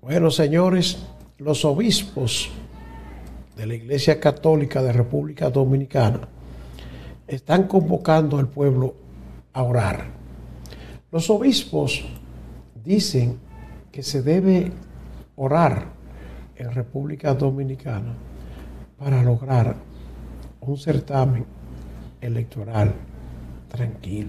Bueno, señores, los obispos de la Iglesia Católica de República Dominicana están convocando al pueblo a orar. Los obispos dicen que se debe orar en República Dominicana para lograr un certamen electoral tranquilo.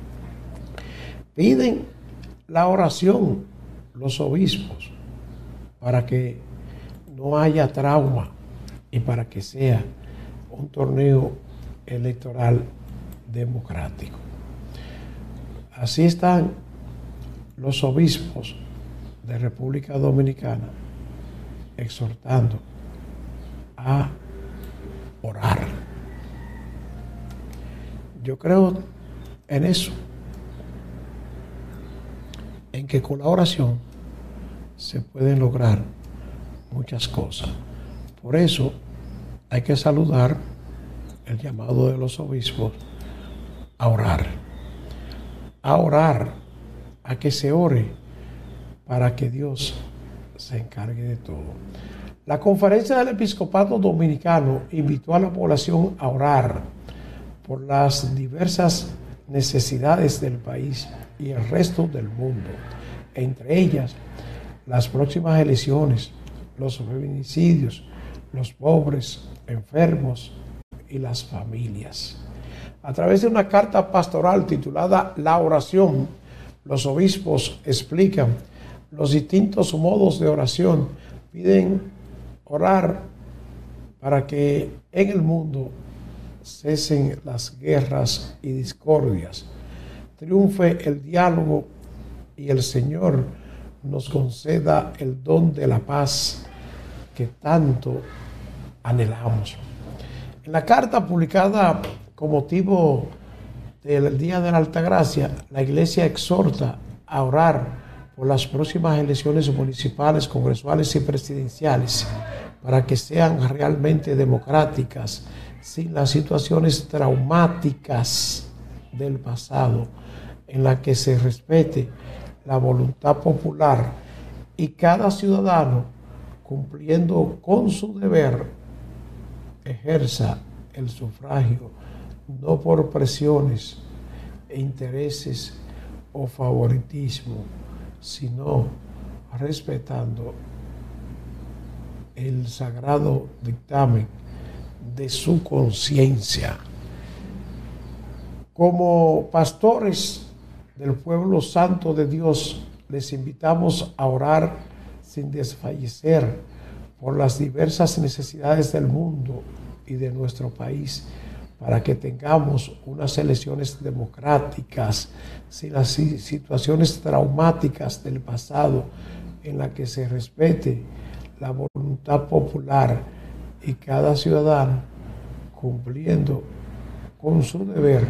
Piden la oración los obispos para que no haya trauma y para que sea un torneo electoral democrático. Así están los obispos de República Dominicana exhortando a orar. Yo creo en eso, en que con la oración se pueden lograr muchas cosas. Por eso hay que saludar el llamado de los obispos a orar, a que se ore para que Dios se encargue de todo. La Conferencia del Episcopado Dominicano invitó a la población a orar por las diversas necesidades del país y el resto del mundo, entre ellas las próximas elecciones, los feminicidios, los pobres, enfermos y las familias. A través de una carta pastoral titulada La Oración, los obispos explican los distintos modos de oración. Piden orar para que en el mundo cesen las guerras y discordias, triunfe el diálogo y el Señor nos conceda el don de la paz que tanto anhelamos. En la carta publicada con motivo del Día de la Altagracia, la Iglesia exhorta a orar por las próximas elecciones municipales, congresuales y presidenciales para que sean realmente democráticas, sin las situaciones traumáticas del pasado, en la que se respete la voluntad popular y cada ciudadano, cumpliendo con su deber, ejerza el sufragio, no por presiones e intereses o favoritismo, sino respetando el sagrado dictamen de su conciencia. Como pastores del pueblo santo de Dios, les invitamos a orar sin desfallecer por las diversas necesidades del mundo y de nuestro país, para que tengamos unas elecciones democráticas, sin las situaciones traumáticas del pasado, en la que se respete la voluntad popular y cada ciudadano, cumpliendo con su deber,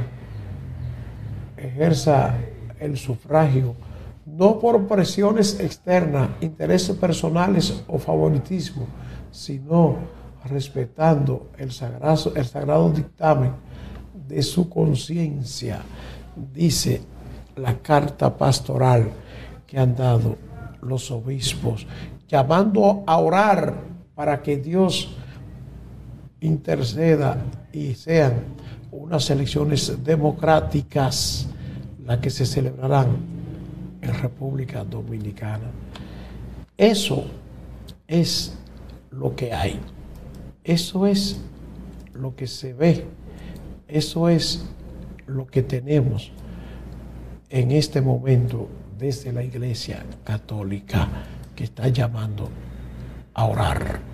ejerza el sufragio, no por presiones externas, intereses personales o favoritismo, sino respetando el sagrado dictamen de su conciencia, dice la carta pastoral que han dado los obispos, llamando a orar para que Dios interceda y sean unas elecciones democráticas las que se celebrarán en República Dominicana. Eso es lo que hay. Eso es lo que se ve. Eso es lo que tenemos en este momento desde la Iglesia Católica, que está llamando a orar.